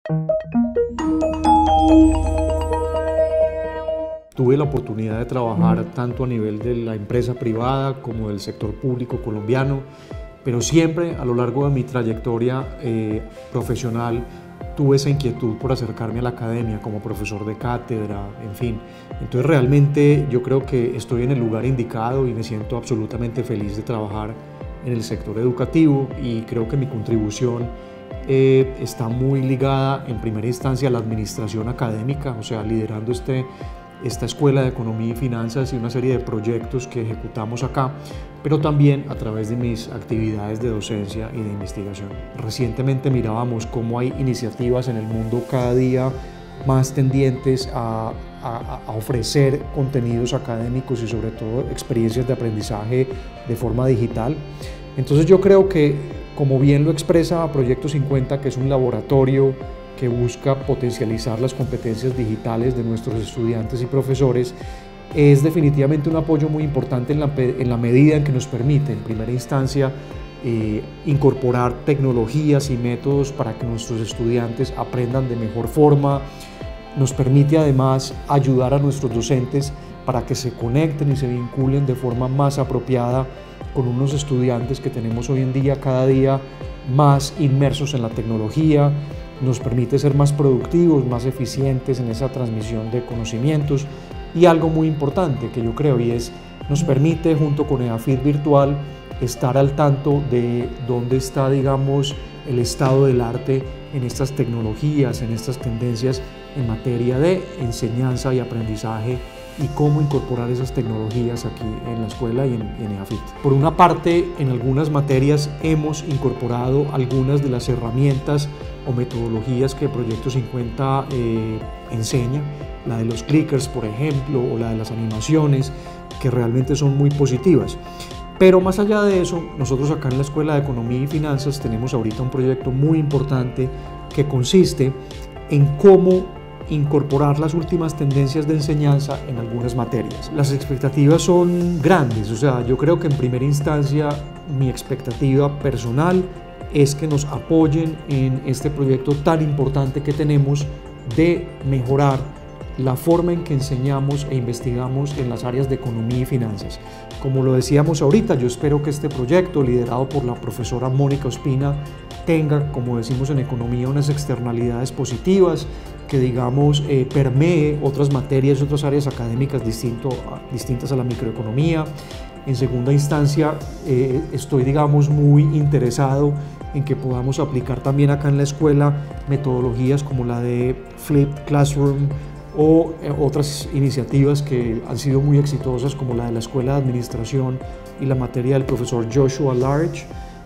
Tuve la oportunidad de trabajar tanto a nivel de la empresa privada como del sector público colombiano, pero siempre a lo largo de mi trayectoria profesional tuve esa inquietud por acercarme a la academia como profesor de cátedra, en fin. Entonces realmente yo creo que estoy en el lugar indicado y me siento absolutamente feliz de trabajar en el sector educativo, y creo que mi contribución está muy ligada en primera instancia a la administración académica, o sea, liderando esta Escuela de Economía y Finanzas y una serie de proyectos que ejecutamos acá, pero también a través de mis actividades de docencia y de investigación. Recientemente mirábamos cómo hay iniciativas en el mundo cada día más tendientes a ofrecer contenidos académicos y sobre todo experiencias de aprendizaje de forma digital. Entonces yo creo que, como bien lo expresa Proyecto 50, que es un laboratorio que busca potencializar las competencias digitales de nuestros estudiantes y profesores, es definitivamente un apoyo muy importante en la medida en que nos permite, en primera instancia, incorporar tecnologías y métodos para que nuestros estudiantes aprendan de mejor forma. Nos permite además ayudar a nuestros docentes para que se conecten y se vinculen de forma más apropiada con unos estudiantes que tenemos hoy en día cada día más inmersos en la tecnología. Nos permite ser más productivos, más eficientes en esa transmisión de conocimientos, y algo muy importante que yo creo, y es, nos permite junto con EAFIT Virtual estar al tanto de dónde está, digamos, el estado del arte en estas tecnologías, en estas tendencias en materia de enseñanza y aprendizaje, y cómo incorporar esas tecnologías aquí en la escuela y en EAFIT. Por una parte, en algunas materias hemos incorporado algunas de las herramientas o metodologías que Proyecto 50 enseña, la de los clickers, por ejemplo, o la de las animaciones, que realmente son muy positivas. Pero más allá de eso, nosotros acá en la Escuela de Economía y Finanzas tenemos ahorita un proyecto muy importante que consiste en cómo incorporar las últimas tendencias de enseñanza en algunas materias. Las expectativas son grandes, o sea, yo creo que en primera instancia mi expectativa personal es que nos apoyen en este proyecto tan importante que tenemos de mejorar la forma en que enseñamos e investigamos en las áreas de economía y finanzas. Como lo decíamos ahorita, yo espero que este proyecto, liderado por la profesora Mónica Ospina, tenga, como decimos en economía, unas externalidades positivas, que, digamos, permee otras materias y otras áreas académicas distintas a la microeconomía. En segunda instancia, estoy, digamos, muy interesado en que podamos aplicar también acá en la escuela metodologías como la de Flipped Classroom o otras iniciativas que han sido muy exitosas, como la de la Escuela de Administración y la materia del profesor Joshua Large.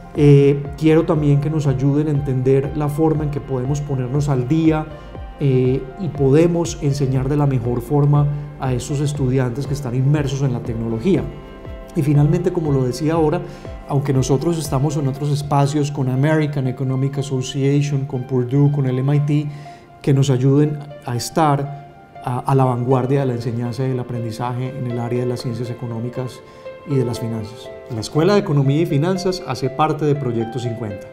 Quiero también que nos ayuden a entender la forma en que podemos ponernos al día y podemos enseñar de la mejor forma a estos estudiantes que están inmersos en la tecnología. Y finalmente, como lo decía ahora, aunque nosotros estamos en otros espacios con American Economic Association, con Purdue, con el MIT, que nos ayuden a estar a la vanguardia de la enseñanza y el aprendizaje en el área de las ciencias económicas y de las finanzas. La Escuela de Economía y Finanzas hace parte de Proyecto 50.